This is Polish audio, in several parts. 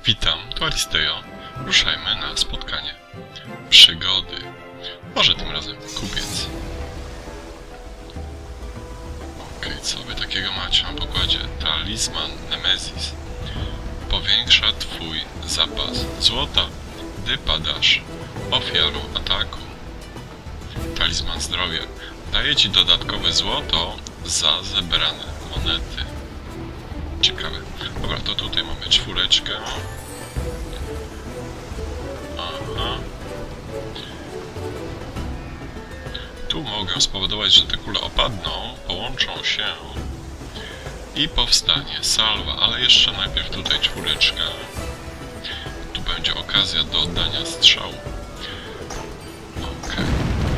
Witam, tu Aristejo. Ruszajmy na spotkanie. Przygody. Może tym razem kupiec. Okej, co wy takiego macie na pokładzie? Talizman Nemesis. Powiększa twój zapas złota, gdy padasz ofiarą ataku. Talizman zdrowia. Daje ci dodatkowe złoto za zebrane monety. Ciekawe. Dobra, to tutaj mamy czwóreczkę. Aha. Tu mogę spowodować, że te kule opadną, połączą się i powstanie salwa, ale jeszcze najpierw tutaj czwóreczka. Tu będzie okazja do oddania strzału. Okej.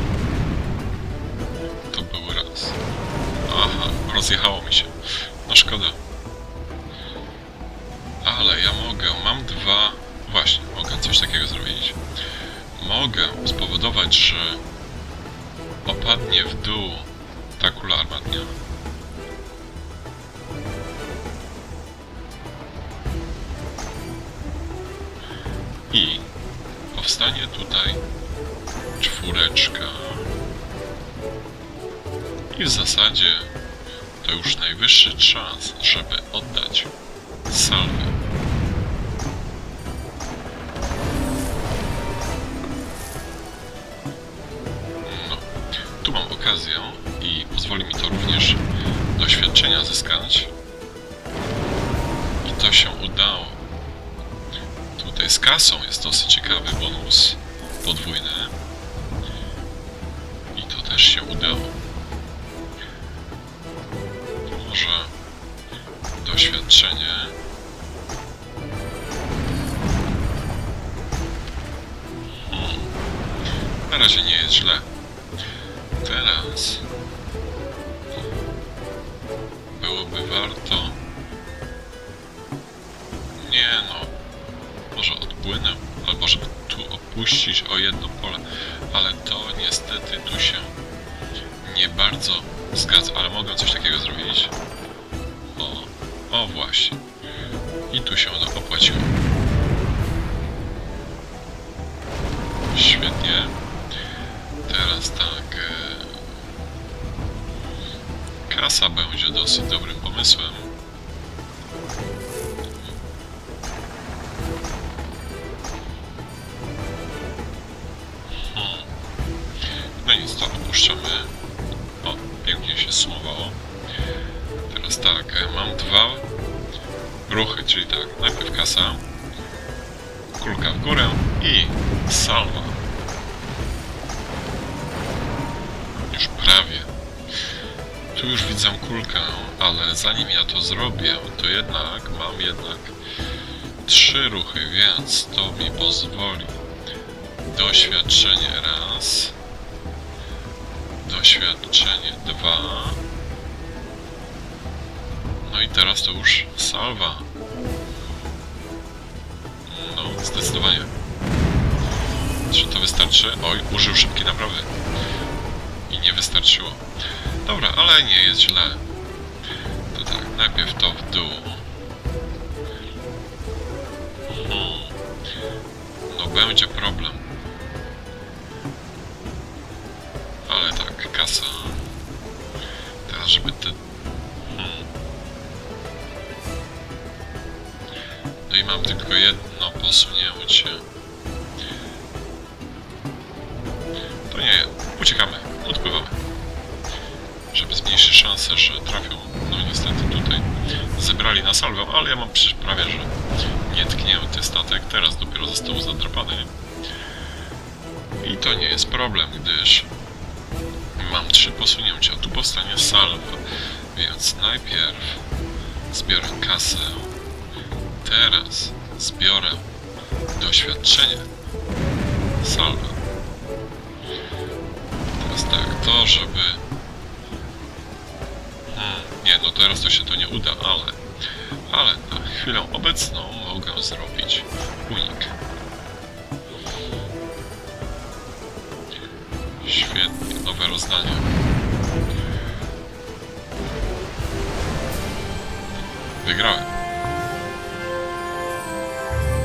To był raz. Aha, rozjechało mi się. No szkoda. Ale ja mogę, mam dwa... Właśnie, mogę coś takiego zrobić. Mogę spowodować, że opadnie w dół ta kula armatnia. I powstanie tutaj czwóreczka. I w zasadzie to już najwyższy czas, żeby oddać salwę. No, tu mam okazję i pozwoli mi to również doświadczenia zyskać. I to się udało. Tutaj z kasą jest dosyć ciekawy bonus podwójny. I to też się udało. Może doświadczenie. Na razie nie jest źle. Teraz byłoby warto... Nie no, może odpłynę, albo żeby tu opuścić o jedno pole, ale to niestety tu się nie bardzo zgadza, ale mogę coś takiego zrobić. O właśnie. I tu się to opłaciło. Świetnie. Teraz tak. Kasa będzie dosyć dobrym pomysłem. No nic, to opuszczamy. O, pięknie się sumowało. Teraz tak, mam dwa ruchy, czyli tak, najpierw kasa, kulka w górę i salwa. Już prawie. Tu już widzę kulkę, ale zanim ja to zrobię, to jednak mam trzy ruchy, więc to mi pozwoli. Doświadczenie raz, doświadczenie dwa. No i teraz to już salwa. No, zdecydowanie. Czy to wystarczy? Oj, użył szybkiej naprawy. I nie wystarczyło. Dobra, ale nie jest źle. To tak, najpierw to w dół. No, będzie problem. Ale tak, kasa. Teraz, żeby te... No i mam tylko jedno posunięcie. To nie, uciekamy, odpływamy. Żeby zmniejszyć szansę, że trafią, no niestety tutaj zebrali na salwę, ale ja mam prawie, że nietknięty statek, teraz dopiero został zadrapany. I to nie jest problem, gdyż mam 3 posunięcia, tu powstanie salwa, więc najpierw zbiorę kasę. Teraz zbiorę doświadczenie. Salwa. Teraz tak, to żeby... Nie, no teraz to się to nie uda, ale na chwilę obecną mogę zrobić unik. Świetnie, nowe rozdanie. Wygrałem.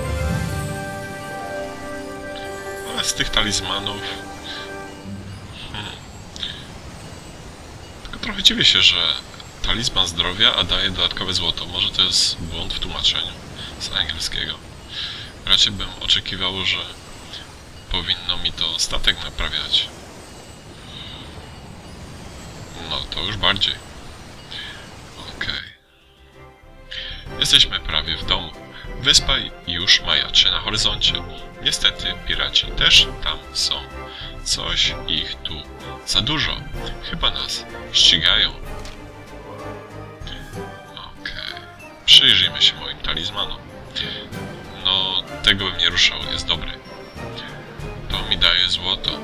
Ale z tych talizmanów... Tylko trochę dziwię się, że talizman zdrowia, a daje dodatkowe złoto. Może to jest błąd w tłumaczeniu z angielskiego. Raczej bym oczekiwał, że powinno mi to statek naprawiać. No, to już bardziej. Okej. Jesteśmy prawie w domu. Wyspa już majaczy na horyzoncie. Niestety piraci też tam są. Coś ich tu za dużo. Chyba nas ścigają. Okej. Przyjrzyjmy się moim talizmanom. No, tego bym nie ruszał, jest dobry. To mi daje złoto.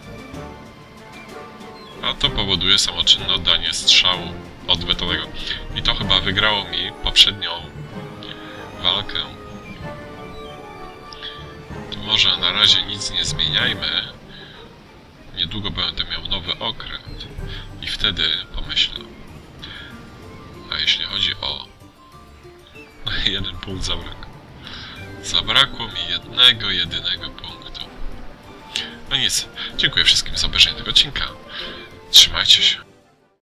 A to powoduje samoczynne oddanie strzału odwetowego. I to chyba wygrało mi poprzednią walkę. To może na razie nic nie zmieniajmy. Niedługo będę miał nowy okręt. I wtedy pomyślę. A jeśli chodzi o... jeden punkt zabrakło. Zabrakło mi jednego, jedynego punktu. No nic. Dziękuję wszystkim za obejrzenie tego odcinka. Trzymajcie się.